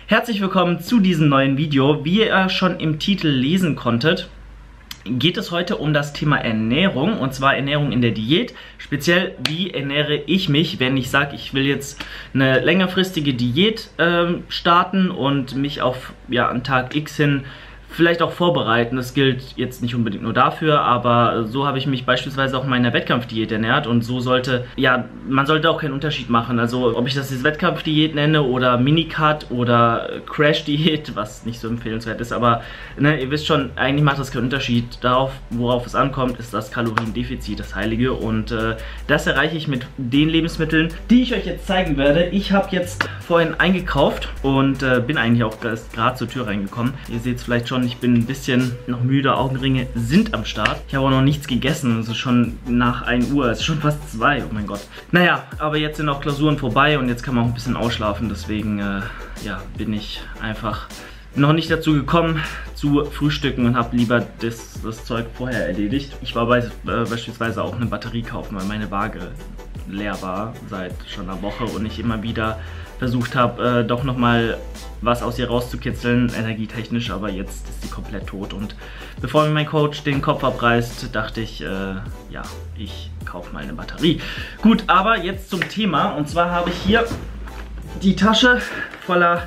Herzlich willkommen zu diesem neuen Video. Wie ihr schon im Titel lesen konntet, geht es heute um das Thema Ernährung, und zwar Ernährung in der Diät. Speziell, wie ernähre ich mich, wenn ich sage, ich will jetzt eine längerfristige Diät starten und mich auf an Tag X hin vielleicht auch vorbereiten. Das gilt jetzt nicht unbedingt nur dafür, aber so habe ich mich beispielsweise auch in meiner Wettkampfdiät ernährt, und so sollte, man sollte auch keinen Unterschied machen. Also ob ich das jetzt Wettkampfdiät nenne oder Minicut oder Crash-Diät, was nicht so empfehlenswert ist, aber ne, ihr wisst schon, eigentlich macht das keinen Unterschied. Darauf, worauf es ankommt, ist das Kaloriendefizit, das Heilige, und das erreiche ich mit den Lebensmitteln, die ich euch jetzt zeigen werde. Ich habe jetzt vorhin eingekauft und bin eigentlich auch gerade zur Tür reingekommen. Ihr seht es vielleicht schon, ich bin ein bisschen noch müde, Augenringe sind am Start. Ich habe auch noch nichts gegessen, es ist schon nach 1 Uhr, es ist schon fast 2, oh mein Gott. Naja, aber jetzt sind auch Klausuren vorbei und jetzt kann man auch ein bisschen ausschlafen, deswegen bin ich einfach noch nicht dazu gekommen zu frühstücken und habe lieber das Zeug vorher erledigt. Ich war beispielsweise auch eine Batterie kaufen, weil meine Waage leer war seit schon einer Woche und ich immer wieder versucht habe, doch nochmal was aus ihr rauszukitzeln, energietechnisch, aber jetzt ist sie komplett tot. Und bevor mir mein Coach den Kopf abreißt, dachte ich, ich kaufe mal eine Batterie. Gut, aber jetzt zum Thema, und zwar habe ich hier die Tasche voller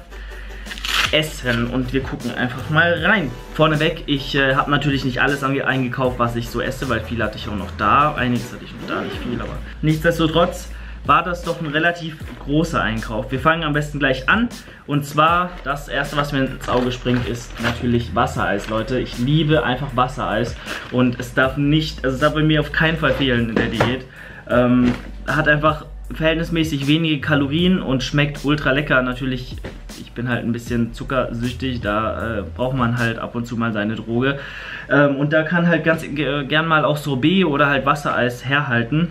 Essen und wir gucken einfach mal rein. Vorneweg, ich habe natürlich nicht alles eingekauft, was ich so esse, weil viel hatte ich auch noch da. Einiges hatte ich noch da, nicht viel, aber nichtsdestotrotz war das doch ein relativ großer Einkauf. Wir fangen am besten gleich an, und zwar das erste, was mir ins Auge springt, ist natürlich Wassereis, Leute. Ich liebe einfach Wassereis und es darf bei mir auf keinen Fall fehlen in der Diät. Hat einfach verhältnismäßig wenige Kalorien und schmeckt ultra lecker. Natürlich, ich bin halt ein bisschen zuckersüchtig, da braucht man halt ab und zu mal seine Droge. Und da kann halt ganz gern mal auch Sorbet oder halt Wassereis herhalten.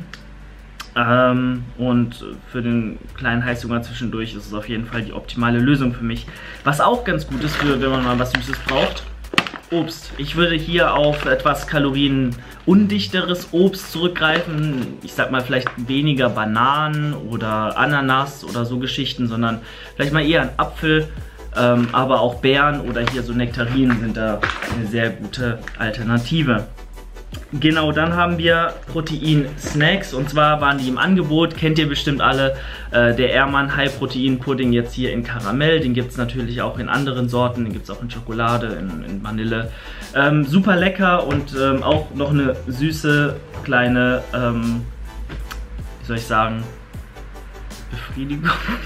Und für den kleinen Heißhunger zwischendurch ist es auf jeden Fall die optimale Lösung für mich. Was auch ganz gut ist, wenn man mal was Süßes braucht: Obst. Ich würde hier auf etwas kalorienuндichteres Obst zurückgreifen. Ich sag mal vielleicht weniger Bananen oder Ananas oder so Geschichten, sondern vielleicht mal eher ein Apfel, aber auch Beeren oder hier so Nektarinen sind da eine sehr gute Alternative. Genau, dann haben wir Protein-Snacks, und zwar waren die im Angebot, kennt ihr bestimmt alle, der Ehrmann High-Protein-Pudding jetzt hier in Karamell, den gibt es natürlich auch in anderen Sorten, den gibt es auch in Schokolade, in Vanille. Super lecker und auch noch eine süße kleine, wie soll ich sagen, Befriedigung.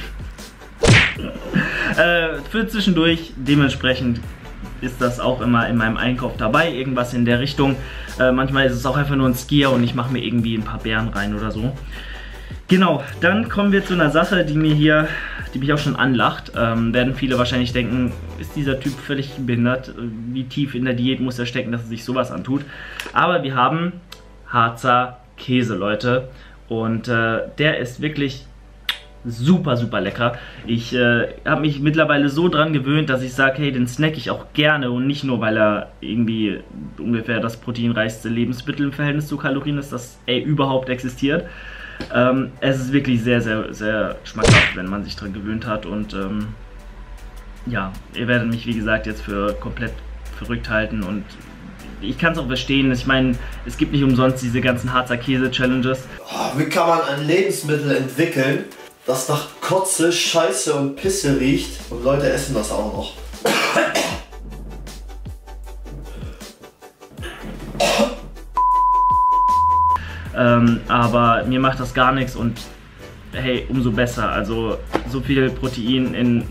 Für zwischendurch, dementsprechend ist das auch immer in meinem Einkauf dabei, irgendwas in der Richtung. Manchmal ist es auch einfach nur ein Skier und ich mache mir irgendwie ein paar Beeren rein oder so. Genau, dann kommen wir zu einer Sache, die mich auch schon anlacht. Werden viele wahrscheinlich denken, ist dieser Typ völlig behindert? Wie tief in der Diät muss er stecken, dass er sich sowas antut? Aber wir haben Harzer Käse, Leute. Und der ist wirklich super, super lecker. Ich habe mich mittlerweile so dran gewöhnt, dass ich sage, hey, den snack ich auch gerne, und nicht nur, weil er irgendwie ungefähr das proteinreichste Lebensmittel im Verhältnis zu Kalorien ist, das überhaupt existiert. Es ist wirklich sehr, sehr, sehr schmackhaft, wenn man sich dran gewöhnt hat, und ihr werdet mich, wie gesagt, jetzt für komplett verrückt halten, und ich kann es auch verstehen. Ich meine, es gibt nicht umsonst diese ganzen Harzer Käse-Challenges. Oh, wie kann man ein Lebensmittel entwickeln, das nach Kotze, Scheiße und Pisse riecht, und Leute essen das auch noch? Aber mir macht das gar nichts, und hey, umso besser. Also so viel Protein in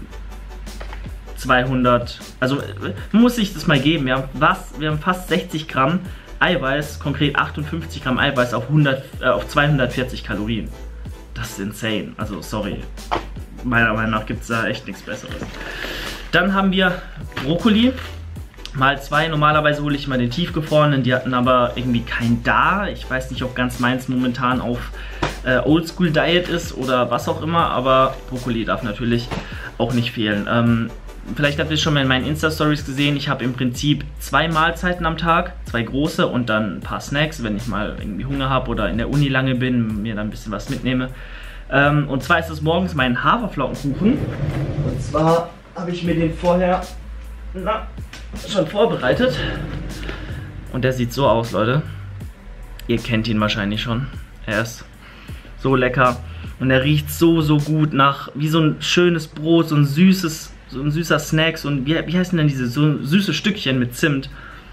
200, also man muss sich das mal geben. Wir haben fast 60 Gramm Eiweiß, konkret 58 Gramm Eiweiß auf 240 Kalorien. Das ist insane, also sorry, meiner Meinung nach gibt es da echt nichts Besseres. Dann haben wir Brokkoli, mal 2, normalerweise hole ich immer den tiefgefrorenen, die hatten aber irgendwie keinen da. Ich weiß nicht, ob ganz meins momentan auf Oldschool Diet ist oder was auch immer, aber Brokkoli darf natürlich auch nicht fehlen. Vielleicht habt ihr es schon mal in meinen Insta-Stories gesehen, ich habe im Prinzip 2 Mahlzeiten am Tag, 2 große und dann ein paar Snacks, wenn ich mal irgendwie Hunger habe oder in der Uni lange bin, mir dann ein bisschen was mitnehme. Und zwar ist es morgens mein Haferflockenkuchen. Und zwar habe ich mir den vorher schon vorbereitet. Und der sieht so aus, Leute. Ihr kennt ihn wahrscheinlich schon. Er ist so lecker. Und er riecht so gut nach, wie so ein schönes Brot, so ein süßer Snack. Und wie heißen denn diese so süße Stückchen mit Zimt?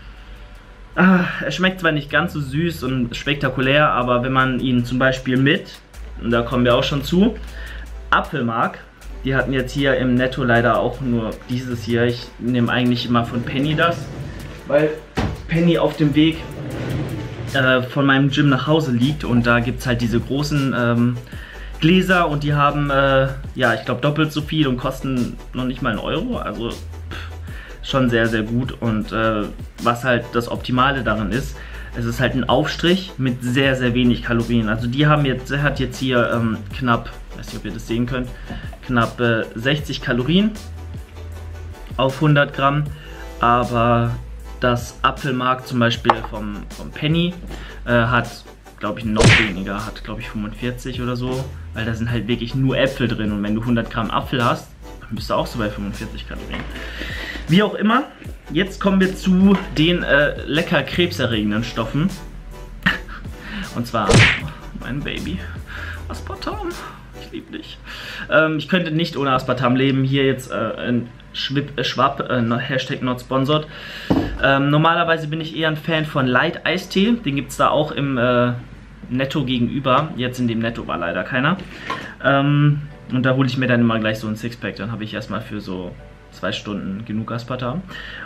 Er schmeckt zwar nicht ganz so süß und spektakulär, aber wenn man ihn zum Beispiel mit, und da kommen wir auch schon zu, Apfelmark, die hatten jetzt hier im Netto leider auch nur dieses hier. Ich nehme eigentlich immer von Penny das, weil Penny auf dem Weg von meinem Gym nach Hause liegt und da gibt es halt diese großen Gläser und die haben, ja, ich glaube doppelt so viel und kosten noch nicht mal 1 Euro, also schon sehr gut. Und was halt das Optimale daran ist, es ist halt ein Aufstrich mit sehr wenig Kalorien. Also die haben jetzt, hat jetzt hier knapp, weiß nicht ob ihr das sehen könnt, knapp 60 Kalorien auf 100 Gramm, aber das Apfelmark zum Beispiel vom Penny hat, glaube ich, noch weniger, hat glaube ich 45 oder so, weil da sind halt wirklich nur Äpfel drin und wenn du 100 Gramm Apfel hast, dann bist du auch so bei 45 Kalorien. Wie auch immer, jetzt kommen wir zu den lecker krebserregenden Stoffen. Und zwar mein Baby, Aspartam. Ich liebe dich. Ich könnte nicht ohne Aspartam leben. Hier jetzt ein Schwab, Hashtag not sponsored. Normalerweise bin ich eher ein Fan von Light Eistee. Den gibt es da auch im Netto gegenüber. Jetzt in dem Netto war leider keiner. Und da hole ich mir dann immer gleich so ein Sixpack. Dann habe ich erstmal für so 2 Stunden genug Aspartam.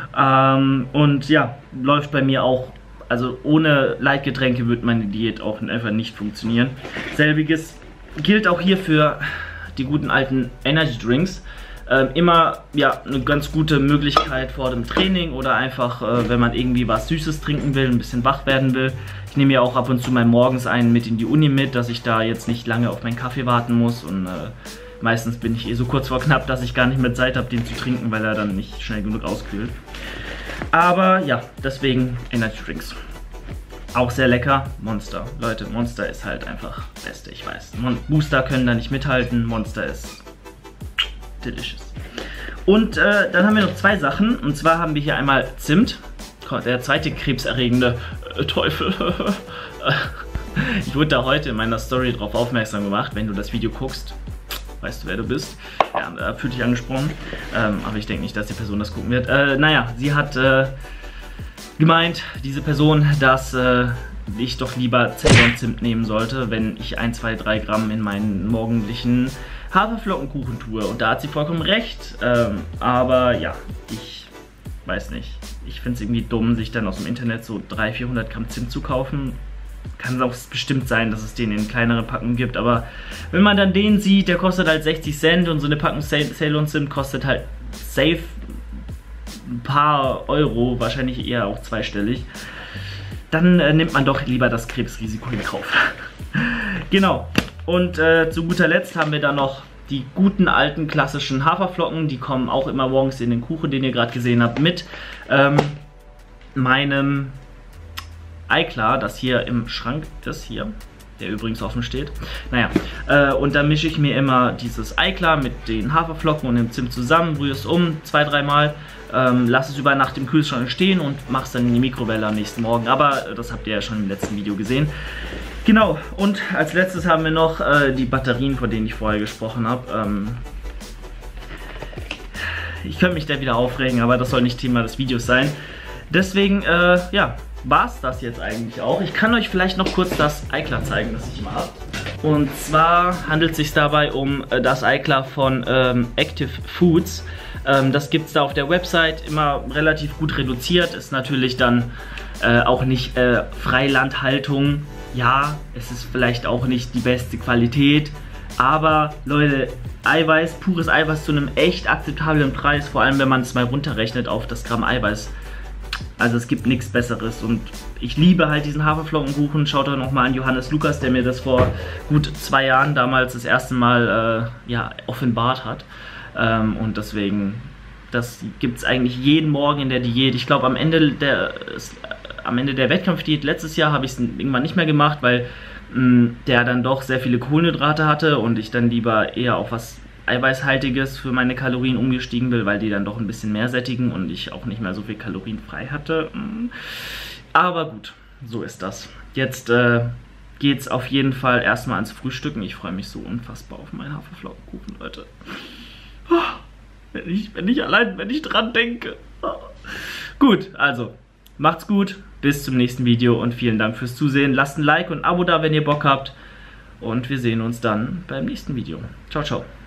Und ja, läuft bei mir auch, also ohne Leitgetränke wird meine Diät auch einfach nicht funktionieren. Selbiges gilt auch hier für die guten alten Energy Drinks. Immer ja eine ganz gute Möglichkeit vor dem Training oder einfach, wenn man irgendwie was Süßes trinken will, ein bisschen wach werden will. Ich nehme ja auch ab und zu mal morgens einen mit in die Uni mit, dass ich da jetzt nicht lange auf meinen Kaffee warten muss und meistens bin ich so kurz vor knapp, dass ich gar nicht mehr Zeit habe, den zu trinken, weil er dann nicht schnell genug auskühlt. Aber ja, deswegen Energy Drinks. Auch sehr lecker. Monster. Leute, Monster ist halt einfach Beste, ich weiß. Booster können da nicht mithalten. Monster ist delicious. Und dann haben wir noch 2 Sachen. Und zwar haben wir hier einmal Zimt. Der zweite krebserregende Teufel. Ich wurde da heute in meiner Story drauf aufmerksam gemacht. Wenn du das Video guckst, weißt du, wer du bist. Ja, fühlt dich angesprochen. Aber ich denke nicht, dass die Person das gucken wird. Naja, sie hat gemeint, diese Person, dass ich doch lieber Ceylon-Zimt nehmen sollte, wenn ich 1, 2, 3 Gramm in meinen morgendlichen Haferflockenkuchen tue. Und da hat sie vollkommen recht. Aber ja, ich weiß nicht. Ich finde es irgendwie dumm, sich dann aus dem Internet so 300, 400 Gramm Zimt zu kaufen. Kann es auch bestimmt sein, dass es den in kleineren Packungen gibt, aber wenn man dann den sieht, der kostet halt 60 Cent und so eine Packung Ceylon-Zimt kostet halt safe ein paar Euro, wahrscheinlich eher auch zweistellig, dann nimmt man doch lieber das Krebsrisiko in Kauf. Genau, und zu guter Letzt haben wir dann noch die guten alten klassischen Haferflocken, die kommen auch immer morgens in den Kuchen, den ihr gerade gesehen habt, mit meinem Eiklar, das hier im Schrank, das hier, der übrigens offen steht. Naja, und dann mische ich mir immer dieses Eiklar mit den Haferflocken und dem Zimt zusammen, rühre es um 2, 3 Mal, lasse es über Nacht im Kühlschrank stehen und mache es dann in die Mikrowelle am nächsten Morgen. Aber das habt ihr ja schon im letzten Video gesehen. Genau, und als letztes haben wir noch die Batterien, von denen ich vorher gesprochen habe. Ich könnte mich da wieder aufregen, aber das soll nicht Thema des Videos sein. Deswegen, ja, war es das jetzt eigentlich auch. Ich kann euch vielleicht noch kurz das Eiklar zeigen, das ich mal habe. Und zwar handelt es sich dabei um das Eiklar von Active Foods. Das gibt es da auf der Website immer relativ gut reduziert. Ist natürlich dann auch nicht Freilandhaltung. Ja, es ist vielleicht auch nicht die beste Qualität. Aber Leute, Eiweiß, pures Eiweiß zu einem echt akzeptablen Preis. Vor allem, wenn man es mal runterrechnet auf das Gramm Eiweiß. Also es gibt nichts Besseres und ich liebe halt diesen Haferflockenkuchen. Schaut doch nochmal an Johannes Lukas, der mir das vor gut 2 Jahren damals das erste Mal ja, offenbart hat. Und deswegen, das gibt es eigentlich jeden Morgen in der Diät. Ich glaube am Ende der Wettkampfdiät letztes Jahr habe ich es irgendwann nicht mehr gemacht, weil der dann doch sehr viele Kohlenhydrate hatte und ich dann lieber eher auf was Eiweißhaltiges für meine Kalorien umgestiegen bin, weil die dann doch ein bisschen mehr sättigen und ich auch nicht mehr so viel Kalorien frei hatte. Aber gut, so ist das. Jetzt geht's auf jeden Fall erstmal ans Frühstücken. Ich freue mich so unfassbar auf meinen Haferflockenkuchen, Leute. Wenn ich dran denke. Gut, also, macht's gut, bis zum nächsten Video und vielen Dank fürs Zusehen. Lasst ein Like und ein Abo da, wenn ihr Bock habt. Und wir sehen uns dann beim nächsten Video. Ciao, ciao.